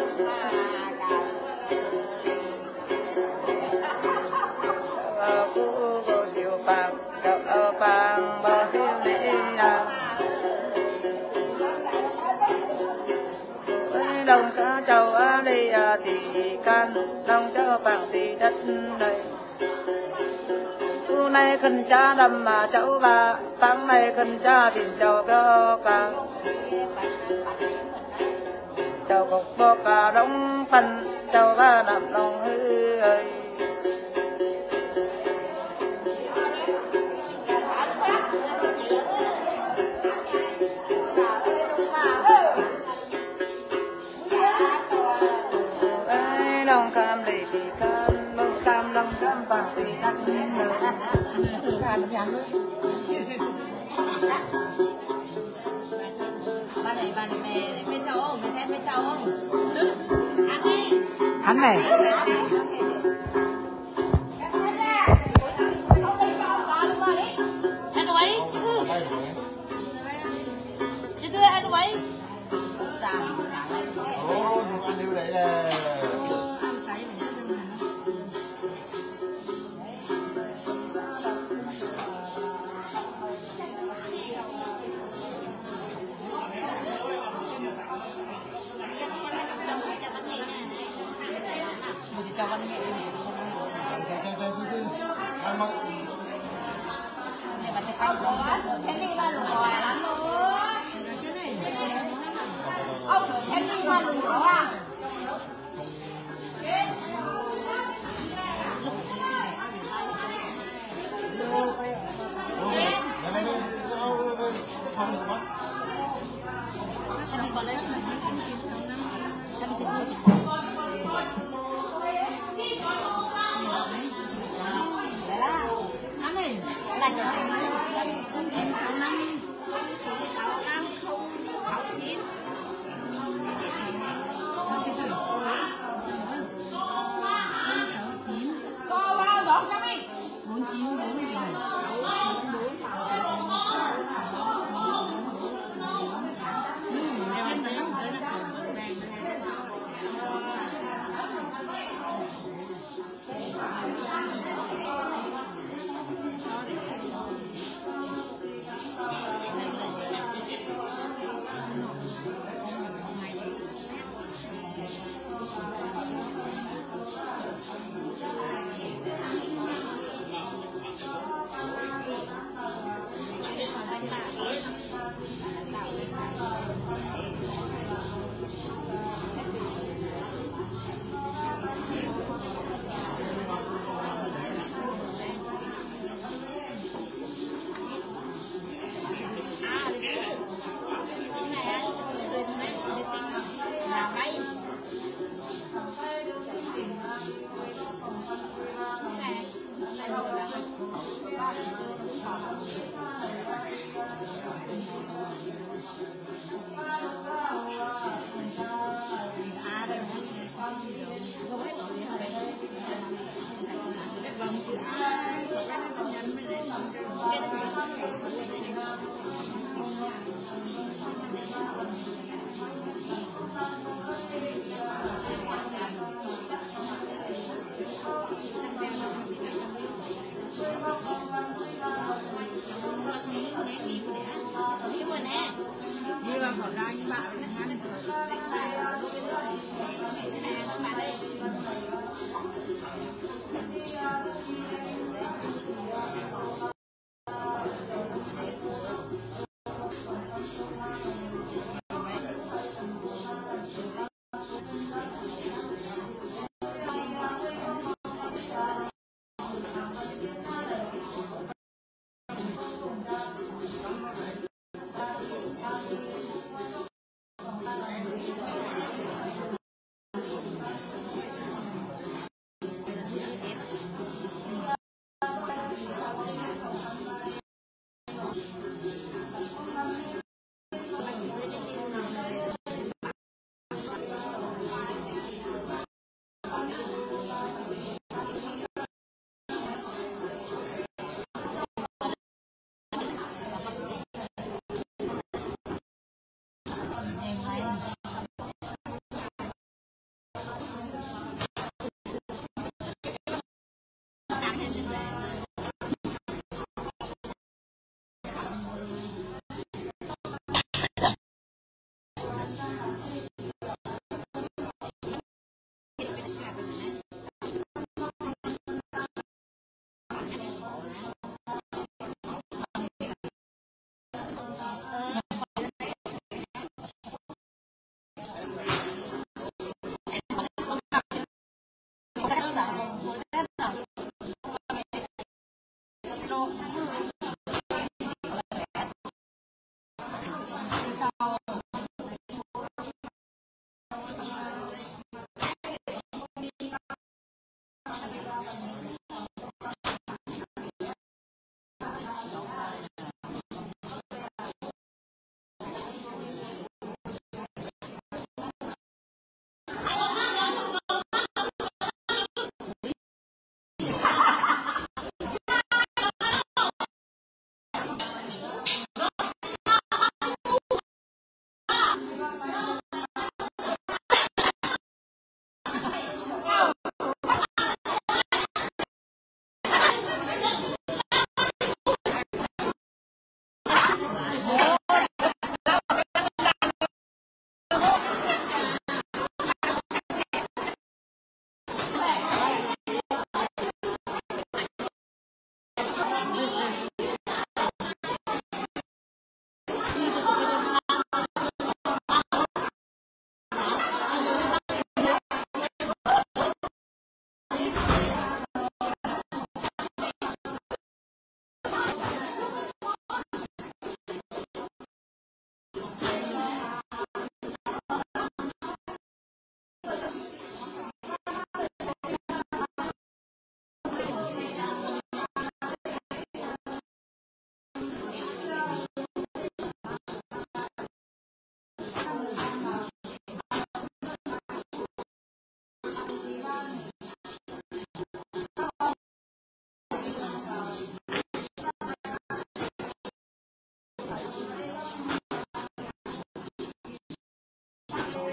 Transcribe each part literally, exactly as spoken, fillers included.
Đông cá châu á đi thì can đông cho bằng thì đất này tu này khẩn cha đầm mà cháu ba tăng này khẩn cha tìm cháu cơ cả cháu cục bò cả đông phần cháu ba nằm lòng hư ơi đông cam lì thì cam đông cam đông cam bằng thì đắt lên nữa cam nhắn ba này ba này mẹ mẹ cháu không mẹ thấy mẹ cháu không hắn này anh ấy chứ thưa anh ấy ồ anh yêu đấy là cho con mẹ này bạn sẽ không có cái này là lùa lắm ông cái này là lùa à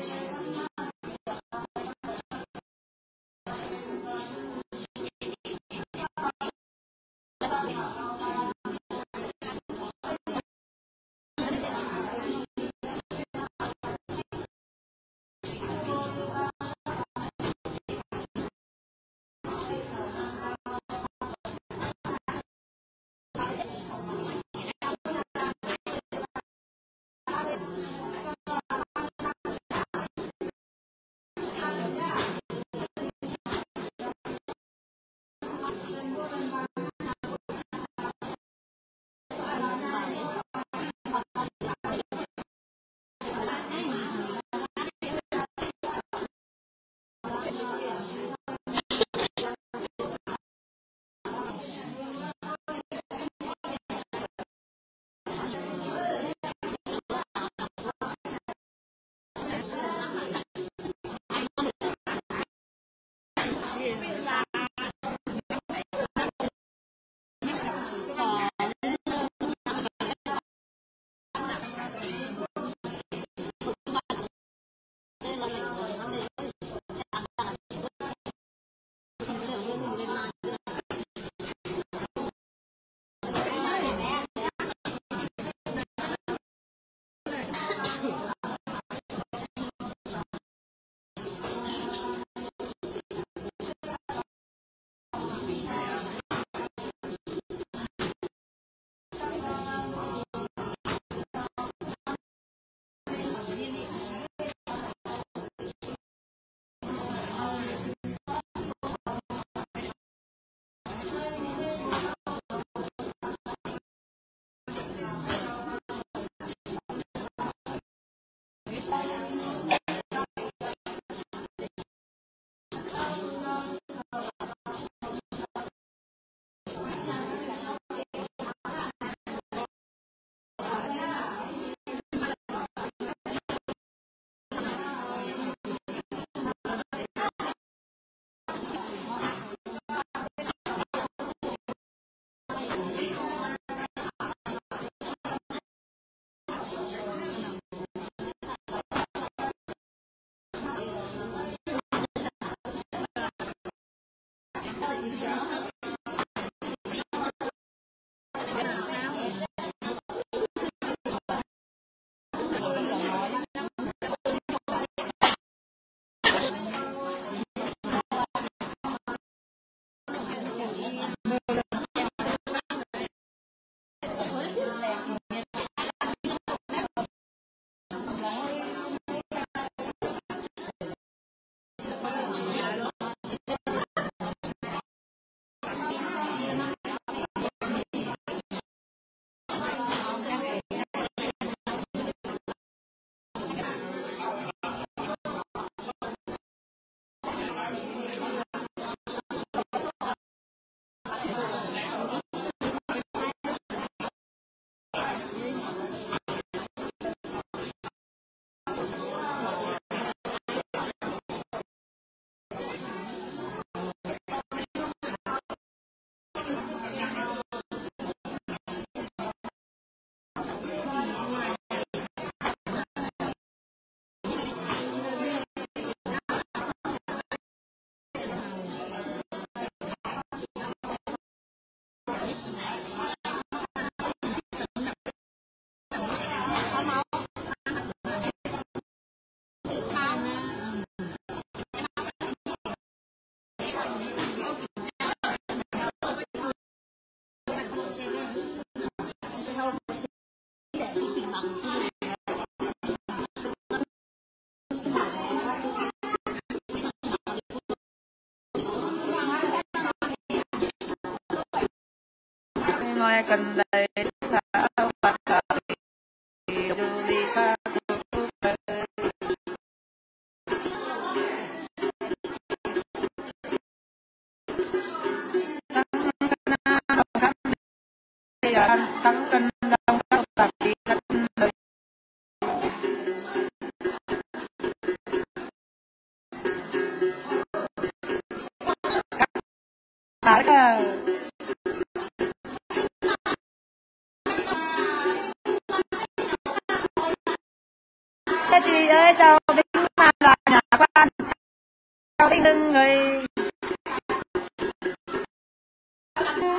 ngoài cần đây thả bạc thả dù đi pha tăng cân đông cao tạc đi cân đời thái là chị ơi chào Vinh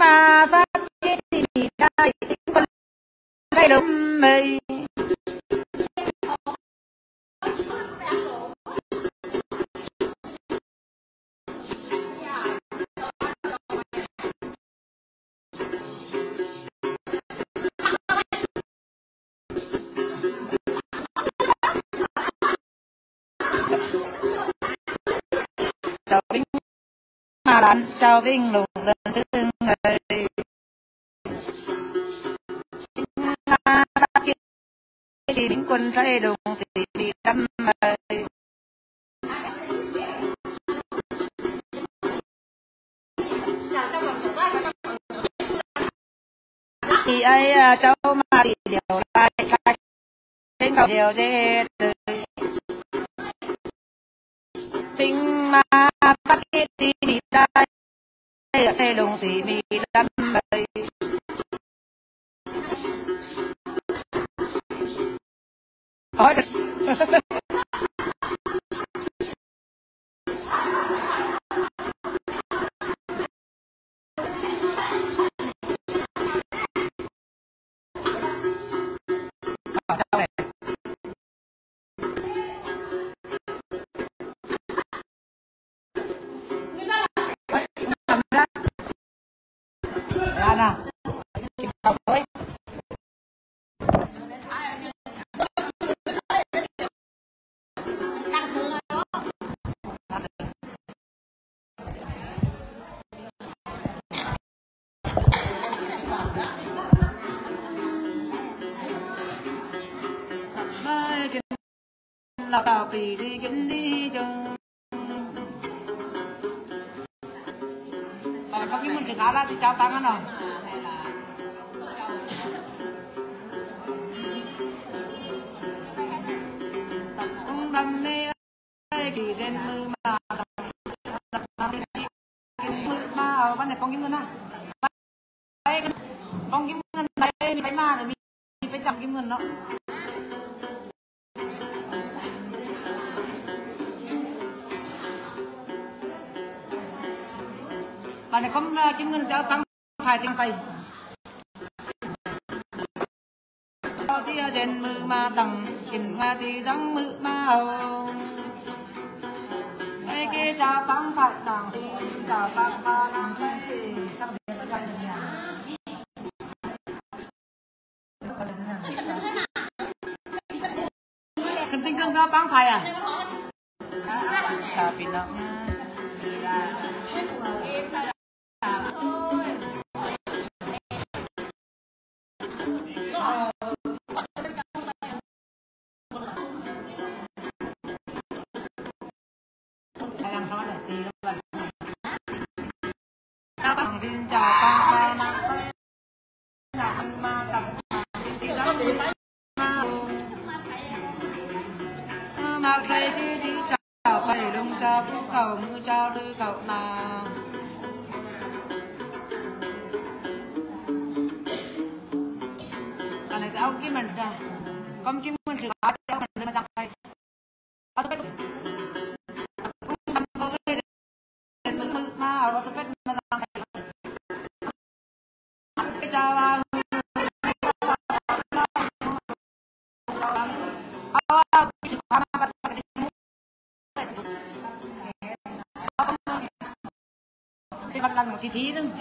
mà phát cái gì đây con thay đúng mây chào vinh mà đàn chào vinh lục lần thứ ngày thì lính quân thay đồng thì bị đâm mày thì ai cháu mà thì điều lại cách đến cầu điều dễ từ bình mà bắt cái đi đi đây ở thay đồng thì bị đâm mày hỏi được nào chào ơi là tao vì đi kính đi chân còn không biết mình sẽ khá là thì chào tăng anh nào không đâm mê kỳ trên mưa mà mưa mà ở bên này con kim ngân à con kim ngân đây mình phải mà rồi mình phải chọc kim ngân đó bà này có kim ngân cho tăng hai tiếng phây thì trên mưa mà tầng in hoa thì răng mưa mà hồng cái kia chào tăng phải đằng chào tăng pha năng phây cần tinh cương đó băng phai à chào pin đó xin chào con và nắng tới nhà anh ma tập thì đó đi ma mà thấy đi đi chào bày lung chào phúc cầu mưa chào đưa cậu nào anh này áo kiếm mình ra con kiếm mình thì bảo cho mình mà tập bay ở cái cũng làm có cái mà ở cái mà tập chào bạn cái mặt lần một tí tí nữa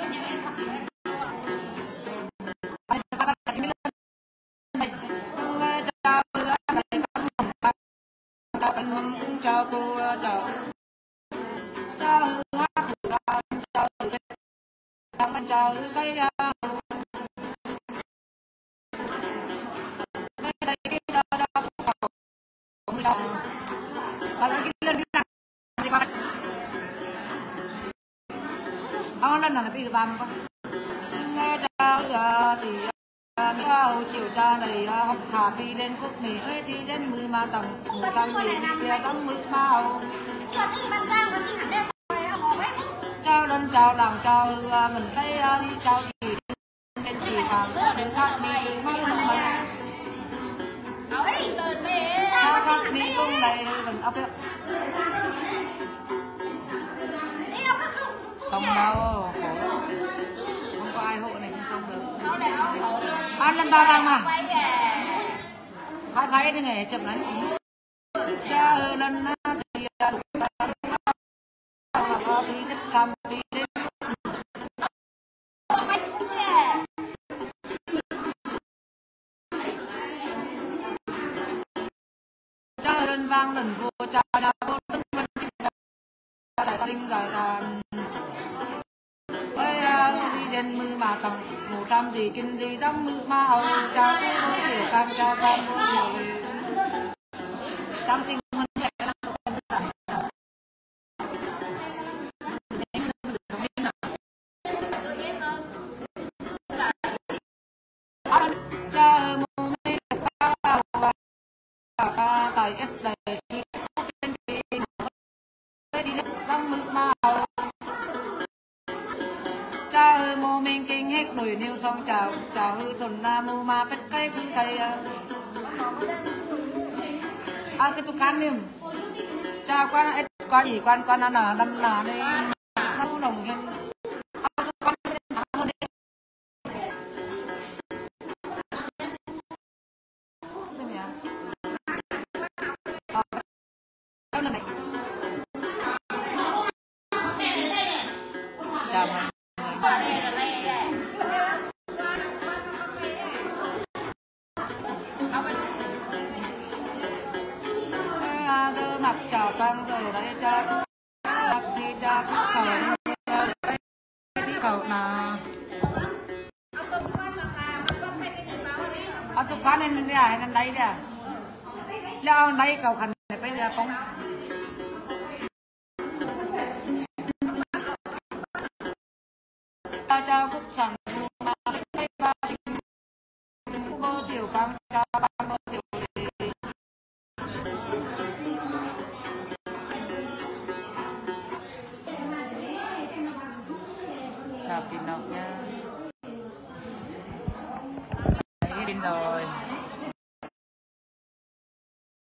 chào cô chào chào chào chào chào cái ông lần nào bị bà con nghe chào thì nhau chiều cha này học thả đi lên quốc mỹ ấy thì dân mười mà tầm một trăm nghìn kia tấm mực bao chào đơn chào đảng chào mình thấy đi chào gì trên chỉ hàng đứng khác đi đứng khác mà chào khác đi cung này mình ấp được xong đâu không có bán lên ba vàng mà hai phái thì nghề chậm lắm cha lần thì thì rất tham thì cha lần vang lần vô cha nhà vô tất vân đại sinh giải đàn ơi đi dân mưa mà tầng một trăm gì kinh gì dám mưa mà hầu cha vô xỉu cam cha cam vô xỉu trang sinh hơn lẽ là cha mô mê ba tại ít đại sĩ trên biển đi dám mưa mà hầu cha mô minh kinh hết nổi niêu xong chào chào hư thuần nam mô ma bất cây phương thầy à cái tụ can niệm cha quan ấy quan gì quan quan ăn là năm là đây nó đồng hen chào mọi người mặc chào băng rồi đấy cha mặc thì cha khẩu đi khẩu là ở tụ quán nên đi à nên đây nè leo đây cầu khẩn này bây giờ không cha cha phúc sản mà đây ba vô tiểu băng cha băng vô tiểu chào Pin Ngọc nha. Đấy, đến rồi.